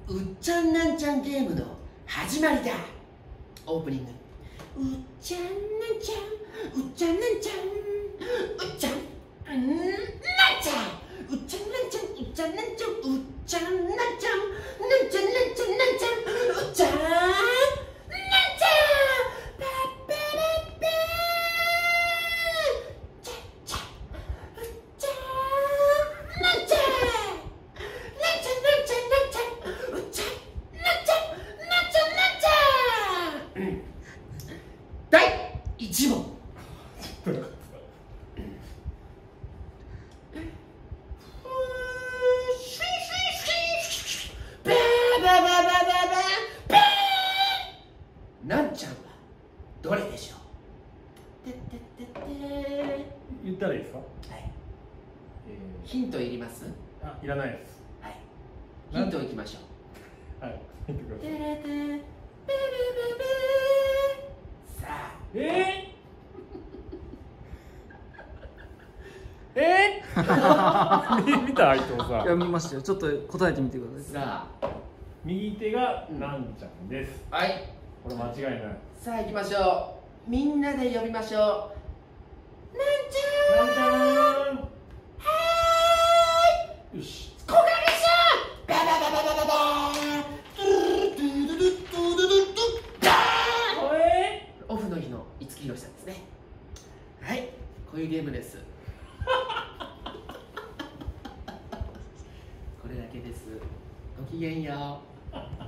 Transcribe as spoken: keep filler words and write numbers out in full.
うっちゃんなんちゃんゲームの始まりだ。オープニング。うっちゃんなんちゃん、うっちゃんなんちゃん、うっちゃんなんちゃん、うっちゃんなんちゃん、うっちゃんなんちゃん、うっちゃんなんちゃん、なんちゃんなんちゃんなんちゃん、うっちゃんなんちゃん、パッパラッパー、ちゃちゃ、うっちゃんなんちゃん、なんちゃんなんちゃんなんちゃん、うっちゃんなんちゃんなんちゃんなんちゃん、うん、だいいち問。なんちゃんはどれでしょう。てててて言ったらいいですか。 はい、 えー、 ヒントいります。 あ、いらないです。 はい、ヒントいきましょう。 はい、ヒントください。 てれてべべべべさあ、 えー、えー、見た伊藤さん。 いや見ましたよ。ちょっと答えてみてください。 さ右手がなんちゃんです。 あ、はい、 これ間違いない。 さあ行きましょう。みんなで呼びましょう。なんちゃん、 なんちゃん。 はーい、 よし。 小金さん、バババババババー、トゥルトゥルルトゥルルトゥダーン。 えオフの日の五木ひろしさんですね。はい、こういうゲームです。これだけです。ごきげんよう。